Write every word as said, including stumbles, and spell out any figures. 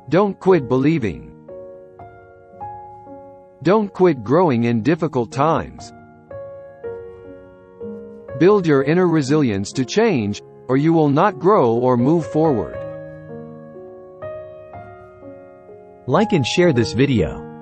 Don't quit believing. Don't quit growing in difficult times. Build your inner resilience to change, or you will not grow or move forward. Like and share this video.